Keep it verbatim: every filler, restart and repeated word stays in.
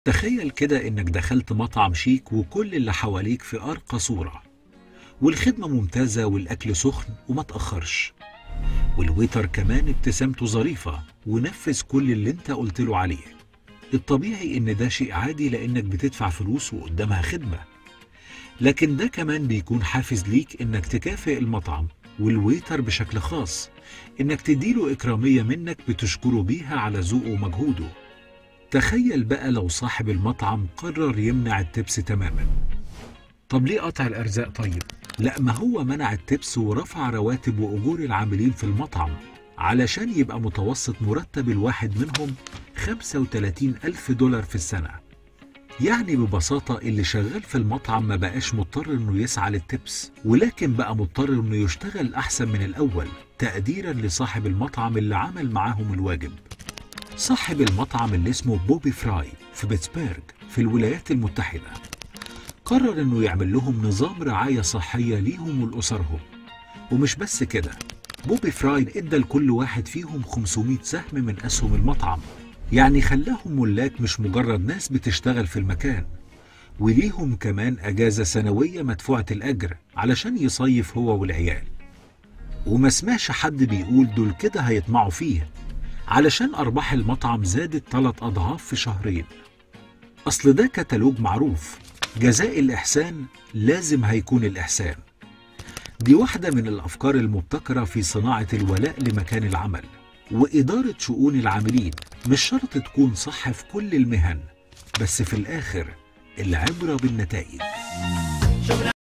تخيل كده إنك دخلت مطعم شيك وكل اللي حواليك في أرقى صورة، والخدمة ممتازة والأكل سخن وما تأخرش، والويتر كمان ابتسامته ظريفة ونفذ كل اللي انت قلت له عليه. الطبيعي إن ده شيء عادي لأنك بتدفع فلوس وقدامها خدمة، لكن ده كمان بيكون حافز ليك إنك تكافئ المطعم والويتر بشكل خاص، إنك تديله إكرامية منك بتشكره بيها على ذوقه ومجهوده. تخيل بقى لو صاحب المطعم قرر يمنع التبس تماما. طب ليه قطع الأرزاق طيب؟ لا، ما هو منع التبس ورفع رواتب وأجور العاملين في المطعم علشان يبقى متوسط مرتب الواحد منهم خمسة وثلاثين ألف دولار في السنة. يعني ببساطة اللي شغال في المطعم ما بقاش مضطر انه يسعى للتبس، ولكن بقى مضطر انه يشتغل أحسن من الأول تقديرا لصاحب المطعم اللي عمل معاهم الواجب. صاحب المطعم اللي اسمه بوبي فراي في بيتسبرغ في الولايات المتحدة قرر انه يعمل لهم نظام رعاية صحية ليهم ولأسرهم. ومش بس كده، بوبي فراي ادى لكل واحد فيهم خمسمائة سهم من أسهم المطعم، يعني خلاهم ملاك مش مجرد ناس بتشتغل في المكان. وليهم كمان أجازة سنوية مدفوعة الأجر علشان يصيف هو والعيال. وما سمعش حد بيقول دول كده هيطمعوا فيه، علشان أرباح المطعم زادت ثلاث أضعاف في شهرين. أصل ده كتالوج معروف، جزاء الإحسان لازم هيكون الإحسان. دي واحدة من الأفكار المبتكرة في صناعة الولاء لمكان العمل وإدارة شؤون العاملين. مش شرط تكون صح في كل المهن، بس في الآخر العبرة بالنتائج.